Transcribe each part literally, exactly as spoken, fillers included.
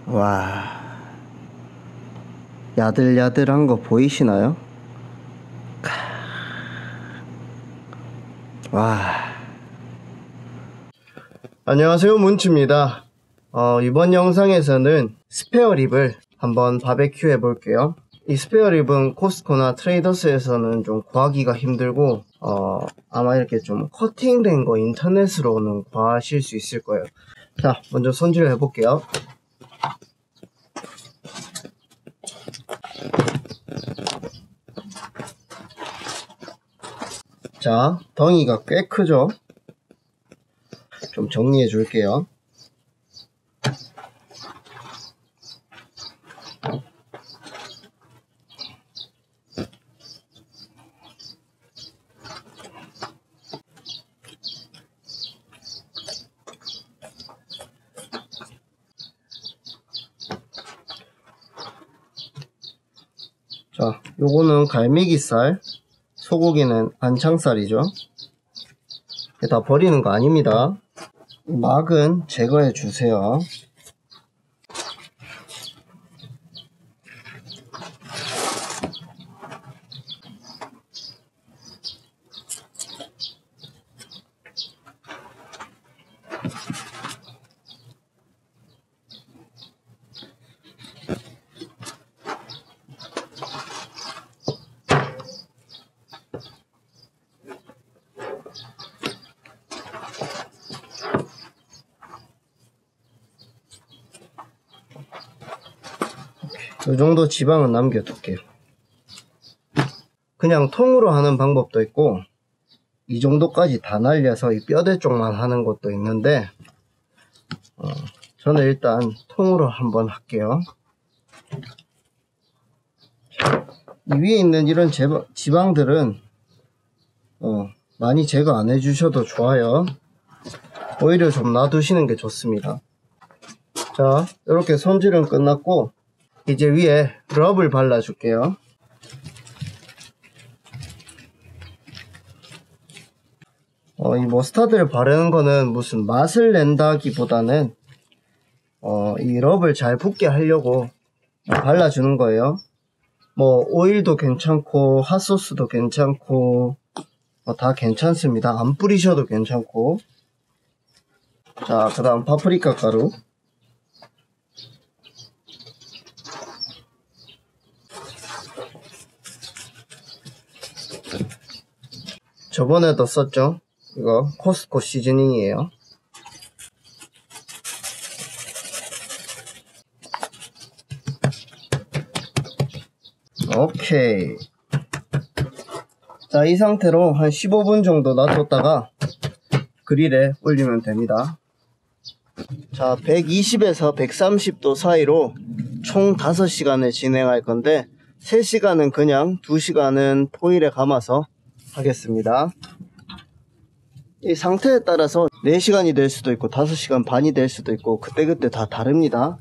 와, 야들야들한 거 보이시나요? 와. 안녕하세요, 문치입니다. 어, 이번 영상에서는 스페어립을 한번 바베큐 해볼게요. 이 스페어립은 코스트코나 트레이더스에서는 좀 구하기가 힘들고 어, 아마 이렇게 좀 커팅된 거 인터넷으로는 구하실 수 있을 거예요. 자, 먼저 손질을 해볼게요. 자, 덩이가 꽤 크죠? 좀 정리해 줄게요. 자, 요거는 갈매기살, 소고기는 안창살이죠. 다 버리는 거 아닙니다. 막은 제거해 주세요. 이 정도 지방은 남겨둘게요. 그냥 통으로 하는 방법도 있고 이 정도까지 다 날려서 이 뼈대 쪽만 하는 것도 있는데 어, 저는 일단 통으로 한번 할게요. 이 위에 있는 이런 제바, 지방들은 어, 많이 제거 안 해주셔도 좋아요. 오히려 좀 놔두시는 게 좋습니다. 자, 이렇게 손질은 끝났고 이제 위에 럽을 발라줄게요. 어, 이 머스타드를 바르는 거는 무슨 맛을 낸다기보다는 어, 이 럽을 잘 붙게 하려고 발라주는 거예요. 뭐 오일도 괜찮고 핫소스도 괜찮고 어, 다 괜찮습니다. 안 뿌리셔도 괜찮고. 자, 그 다음 파프리카 가루. 저번에도 썼죠? 이거 코스트코 시즈닝이에요. 오케이. 자, 이 상태로 한 십오 분 정도 놔뒀다가 그릴에 올리면 됩니다. 자, 백이십에서 백삼십 도 사이로 총 다섯 시간을 진행할 건데 세 시간은 그냥 두 시간은 포일에 감아서 하겠습니다. 이 상태에 따라서 네 시간이 될 수도 있고 다섯 시간 반이 될 수도 있고 그때그때 다 다릅니다.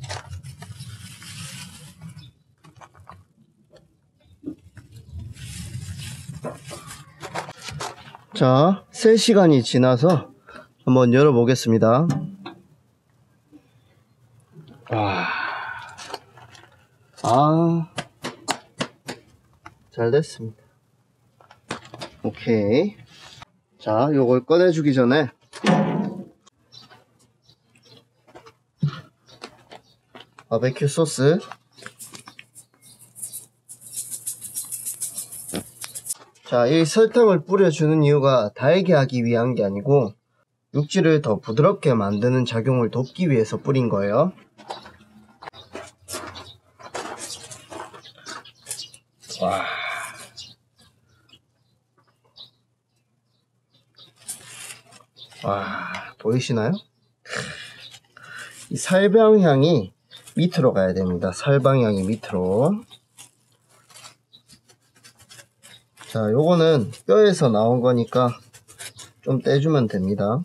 자, 세 시간이 지나서 한번 열어보겠습니다. 와, 아, 잘 됐습니다. 오케이. 자, 요걸 꺼내주기 전에 바베큐 소스, 자, 이 설탕을 뿌려주는 이유가 달게 하기 위한 게 아니고 육질을 더 부드럽게 만드는 작용을 돕기 위해서 뿌린 거예요. 와, 와, 보이시나요? 이 살방향이 밑으로 가야 됩니다. 살방향이 밑으로. 자, 요거는 뼈에서 나온 거니까 좀 떼주면 됩니다.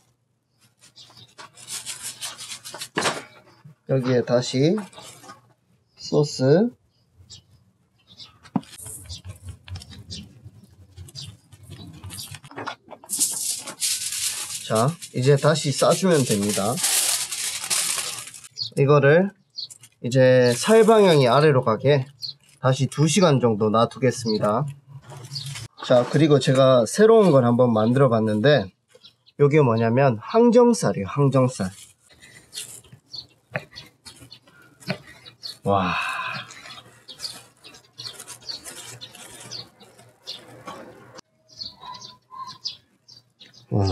여기에 다시 소스, 자, 이제 다시 싸주면 됩니다. 이거를 이제 살 방향이 아래로 가게 다시 두 시간 정도 놔두겠습니다. 자, 그리고 제가 새로운 걸 한번 만들어 봤는데 요게 뭐냐면 항정살이에요. 항정살. 와. 와.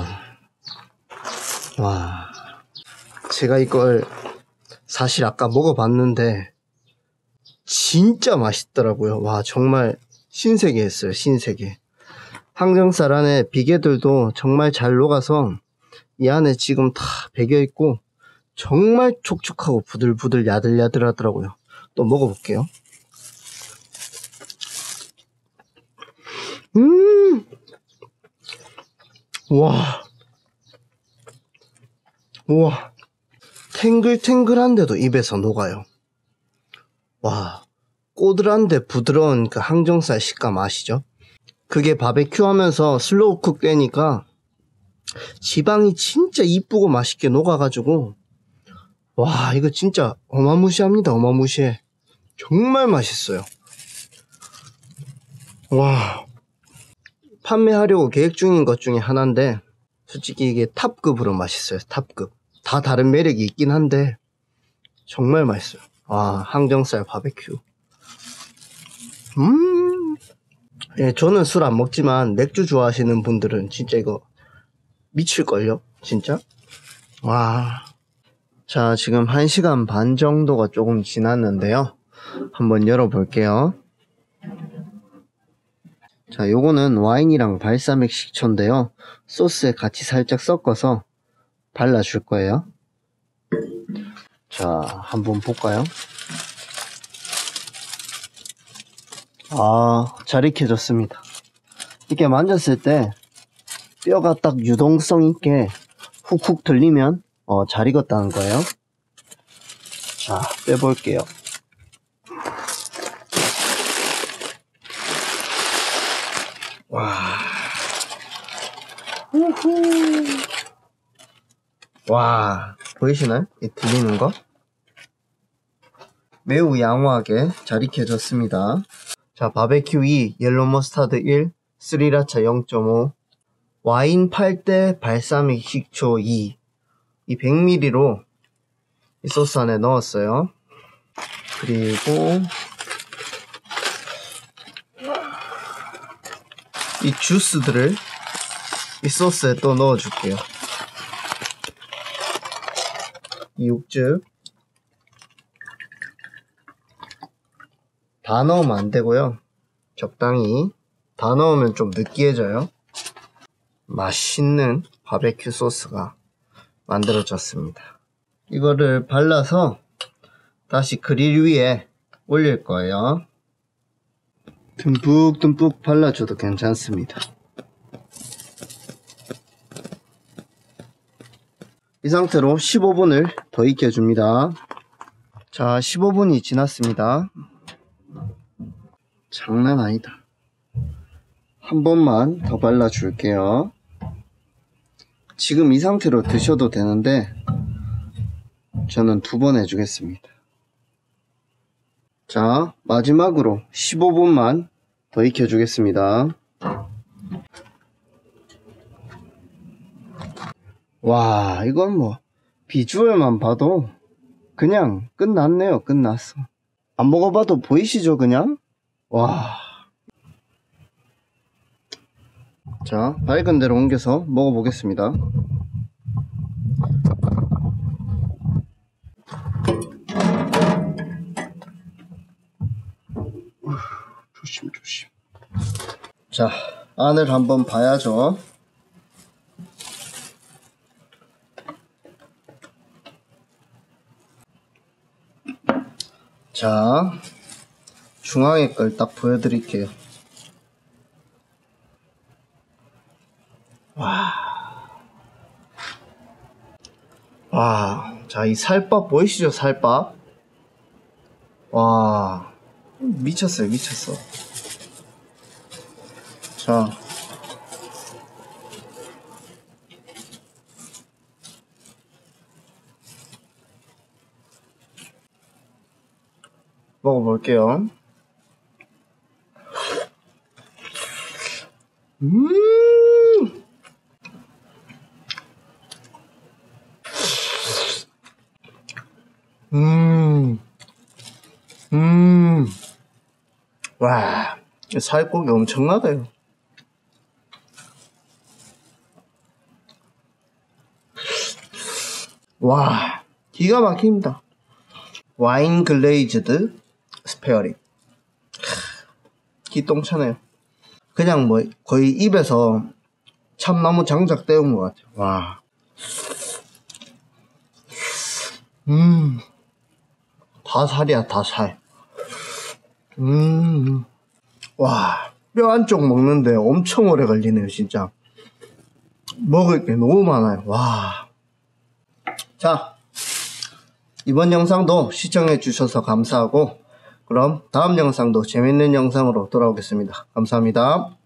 와. 제가 이걸 사실 아까 먹어봤는데 진짜 맛있더라고요. 와, 정말 신세계였어요. 신세계. 항정살 안에 비계들도 정말 잘 녹아서 이 안에 지금 다 배겨있고 정말 촉촉하고 부들부들 야들야들 하더라고요. 또 먹어볼게요. 음! 와. 우와. 탱글탱글한데도 입에서 녹아요. 와. 꼬들한데 부드러운 그 항정살 식감 아시죠? 그게 바베큐 하면서 슬로우 쿡 되니까 지방이 진짜 이쁘고 맛있게 녹아가지고 와, 이거 진짜 어마무시합니다. 어마무시해. 정말 맛있어요. 와. 판매하려고 계획 중인 것 중에 하나인데 솔직히 이게 탑급으로 맛있어요. 탑급. 다 다른 매력이 있긴 한데 정말 맛있어요. 와, 항정살 바베큐. 음. 예, 저는 술 안 먹지만 맥주 좋아하시는 분들은 진짜 이거 미칠걸요? 진짜? 와. 자, 지금 한 시간 반 정도가 조금 지났는데요. 한번 열어볼게요. 자, 요거는 와인이랑 발사믹 식초인데요. 소스에 같이 살짝 섞어서 발라줄 거예요. 자, 한번 볼까요? 아, 잘 익혀졌습니다. 이렇게 만졌을 때 뼈가 딱 유동성 있게 훅훅 들리면 어, 잘 익었다는 거예요. 자, 빼볼게요. 와. 우후. 와, 보이시나요? 이 들리는 거? 매우 양호하게 잘 익혀졌습니다. 자, 바베큐 이, 옐로우 머스타드 일, 스리라차 영 점 오, 와인 팔 대 발사믹 식초 이, 이 백 밀리리터로 이 소스 안에 넣었어요. 그리고 이 주스들을 이 소스에 또 넣어줄게요. 이 육즙 다 넣으면 안 되고요. 적당히. 다 넣으면 좀 느끼해져요. 맛있는 바베큐 소스가 만들어졌습니다. 이거를 발라서 다시 그릴 위에 올릴 거예요. 듬뿍듬뿍 발라줘도 괜찮습니다. 이 상태로 십오 분을 더 익혀줍니다. 자, 십오 분이 지났습니다. 장난 아니다. 한 번만 더 발라줄게요. 지금 이 상태로 드셔도 되는데 저는 두 번 해주겠습니다. 자, 마지막으로 십오 분만 더 익혀주겠습니다. 와, 이건 뭐 비주얼만 봐도 그냥 끝났네요. 끝났어. 안 먹어봐도 보이시죠? 그냥? 와. 자, 밝은 데로 옮겨서 먹어보겠습니다. 조심 조심. 자, 안을 한번 봐야죠. 자, 중앙에 걸 딱 보여드릴게요. 와. 와. 자, 이 살밥 보이시죠? 살밥. 와. 미쳤어요, 미쳤어. 자. 먹어볼게요. 음, 음, 음, 와, 살코기 엄청나다요. 와, 기가 막힙니다. 와인 글레이즈드 스페어립. 기똥차네요. 그냥 뭐 거의 입에서 참나무 장작 떼운 것 같아요. 와. 음. 다 살이야, 다 살. 음. 와. 뼈 안쪽 먹는데 엄청 오래 걸리네요, 진짜. 먹을 게 너무 많아요. 와. 자. 이번 영상도 시청해 주셔서 감사하고, 그럼 다음 영상도 재밌는 영상으로 돌아오겠습니다. 감사합니다.